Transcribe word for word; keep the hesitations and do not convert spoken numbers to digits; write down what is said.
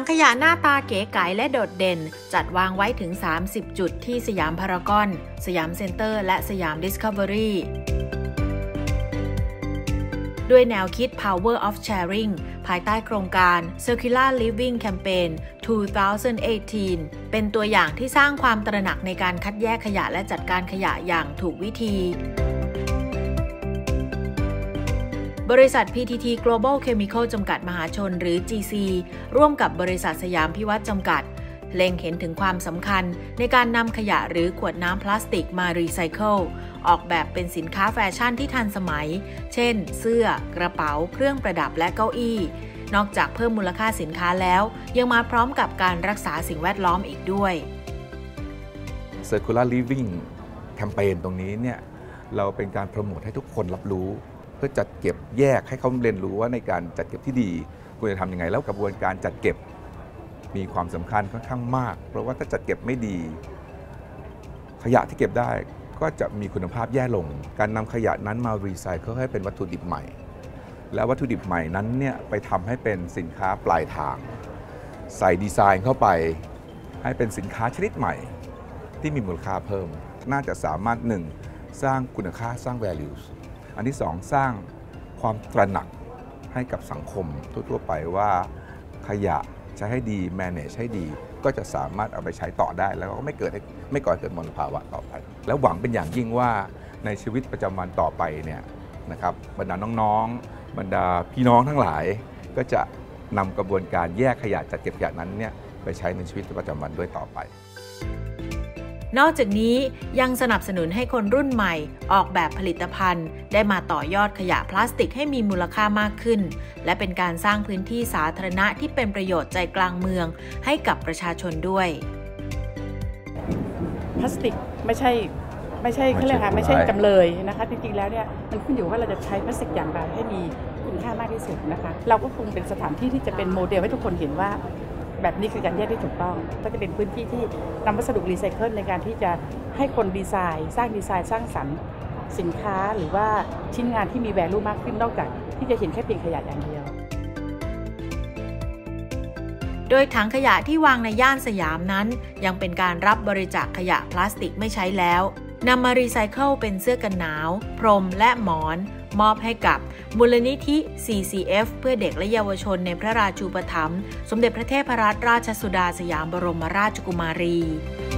ขยะหน้าตาเก๋ไก๋และโดดเด่นจัดวางไว้ถึงสามสิบจุดที่สยามพารากอนสยามเซ็นเตอร์และสยามดิสคัฟเวอรี่ด้วยแนวคิด Power of Sharing ภายใต้โครงการ Circular Living Campaign สองพันสิบแปด เป็นตัวอย่างที่สร้างความตระหนักในการคัดแยกขยะและจัดการขยะอย่างถูกวิธีบริษัท พี ที ที Global Chemical จำกัดมหาชนหรือ จี ซี ร่วมกับบริษัทสยามพิวัตรจำกัดเล็งเห็นถึงความสำคัญในการนำขยะหรือขวดน้ำพลาสติกมารีไซเคิลออกแบบเป็นสินค้าแฟชั่นที่ทันสมัยเช่นเสื้อกระเป๋าเครื่องประดับและเก้าอี้นอกจากเพิ่มมูลค่าสินค้าแล้วยังมาพร้อมกับการรักษาสิ่งแวดล้อมอีกด้วย Circular Living Campaign ตรงนี้เนี่ยเราเป็นการโปรโมทให้ทุกคนรับรู้เพื่อจัดเก็บแยกให้เขาเรียนรู้ว่าในการจัดเก็บที่ดีควรจะทำยังไงแล้วกระบวนการจัดเก็บมีความสำคัญค่อนข้างมากเพราะว่าถ้าจัดเก็บไม่ดีขยะที่เก็บได้ก็จะมีคุณภาพแย่ลงการนำขยะนั้นมารีไซเคิลให้เป็นวัตถุดิบใหม่แล้ววัตถุดิบใหม่นั้นเนี่ยไปทำให้เป็นสินค้าปลายทางใส่ดีไซน์เข้าไปให้เป็นสินค้าชนิดใหม่ที่มีมูลค่าเพิ่มน่าจะสามารถหนึ่งสร้างคุณค่าสร้าง values อันที่สองสร้างความตระหนักให้กับสังคมทั่วๆไปว่าขยะใช้ให้ดี manage ให้ดีก็จะสามารถเอาไปใช้ต่อได้แล้วก็ไม่เกิดไม่ก่อเกิดมลภาวะต่อไปแล้วหวังเป็นอย่างยิ่งว่าในชีวิตประจำวันต่อไปเนี่ยนะครับบรรดาน้องๆบรรดาพี่น้องทั้งหลายก็จะนำกระบวนการแยกขยะจัดเก็บขยะนั้นเนี่ยไปใช้ในชีวิตประจำวันด้วยต่อไปนอกจากนี้ยังสนับสนุนให้คนรุ่นใหม่ออกแบบผลิตภัณฑ์ได้มาต่อยอดขยะพลาสติกให้มีมูลค่ามากขึ้นและเป็นการสร้างพื้นที่สาธารณะที่เป็นประโยชน์ใจกลางเมืองให้กับประชาชนด้วยพลาสติกไม่ใช่ไม่ใช่เขาเรียกค่ะไม่ใช่จำเลยนะคะจริงๆแล้วเนี่ยมันขึ้นอยู่ว่าเราจะใช้พลาสติกอย่างไรให้มีคุณค่ามากที่สุดนะคะเราก็คงเป็นสถานที่ที่จะเป็นโมเดลให้ทุกคนเห็นว่าแบบนี้คือการแยกที่ถูกต้องก็จะเป็นพื้นที่ที่นำวัสดุรีไซเคิลในการที่จะให้คนดีไซน์สร้างดีไซน์สร้างสรรค์สินค้าหรือว่าชิ้นงานที่มีแวลูมากขึ้นนอกจากที่จะเห็นแค่เพียงขยะอย่างเดียวโดยถังขยะที่วางในย่านสยามนั้นยังเป็นการรับบริจาคขยะพลาสติกไม่ใช้แล้วนำมารีไซเคิลเป็นเสื้อกันหนาวพรมและหมอนมอบให้กับมูลนิธิ ซี ซี เอฟ เพื่อเด็กและเยาวชนในพระราชูปถัมภ์สมเด็จพระเทพรัตนราชสุดาสยามบรมราชกุมารี